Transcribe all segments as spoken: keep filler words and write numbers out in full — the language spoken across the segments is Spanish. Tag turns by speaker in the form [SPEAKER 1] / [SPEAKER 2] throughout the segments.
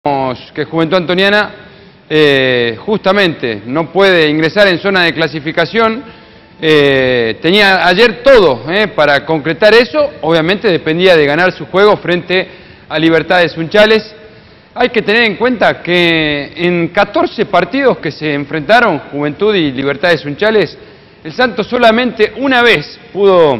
[SPEAKER 1] Que Juventud Antoniana eh, justamente no puede ingresar en zona de clasificación. Eh, tenía ayer todo eh, para concretar eso. Obviamente dependía de ganar su juego frente a Libertad de Sunchales. Hay que tener en cuenta que en catorce partidos que se enfrentaron Juventud y Libertad de Sunchales, el Santos solamente una vez pudo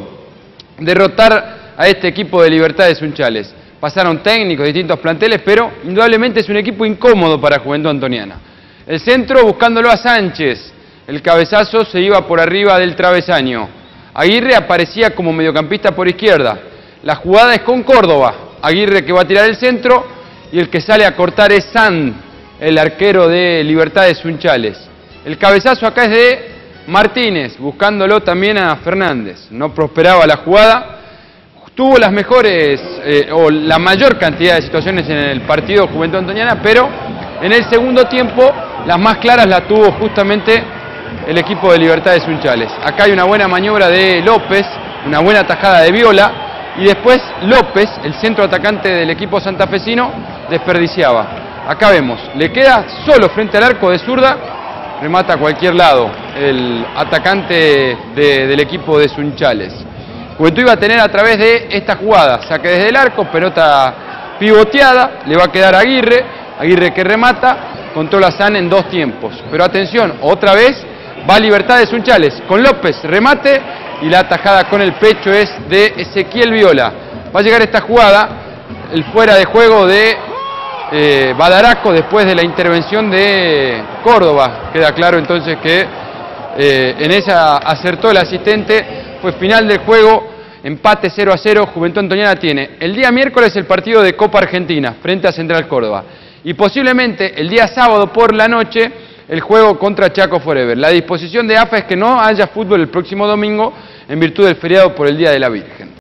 [SPEAKER 1] derrotar a este equipo de Libertad de Sunchales. Pasaron técnicos, distintos planteles, pero indudablemente es un equipo incómodo para Juventud Antoniana. El centro buscándolo a Sánchez, el cabezazo se iba por arriba del travesaño. Aguirre aparecía como mediocampista por izquierda. La jugada es con Córdoba. Aguirre que va a tirar el centro y el que sale a cortar es Sand, el arquero de Libertad de Sunchales. El cabezazo acá es de Martínez, buscándolo también a Fernández. No prosperaba la jugada. Tuvo las mejores eh, o la mayor cantidad de situaciones en el partido Juventud Antoniana, pero en el segundo tiempo las más claras las tuvo justamente el equipo de Libertad de Sunchales. Acá hay una buena maniobra de López, una buena atajada de Viola, y después López, el centro atacante del equipo santafesino, desperdiciaba. Acá vemos, le queda solo frente al arco de zurda, remata a cualquier lado el atacante de, del equipo de Sunchales. Juventud iba a tener a través de esta jugada, saque desde el arco, pelota pivoteada, le va a quedar a Aguirre, Aguirre que remata, controla San en dos tiempos. Pero atención, otra vez va Libertad de Sunchales, con López, remate, y la atajada con el pecho es de Ezequiel Viola. Va a llegar esta jugada, el fuera de juego de eh, Badaraco después de la intervención de Córdoba. Queda claro entonces que eh, en esa acertó el asistente. Fue final del juego, empate cero a cero, Juventud Antoniana tiene el día miércoles el partido de Copa Argentina frente a Central Córdoba y posiblemente el día sábado por la noche el juego contra Chaco Forever. La disposición de A F A es que no haya fútbol el próximo domingo en virtud del feriado por el Día de la Virgen.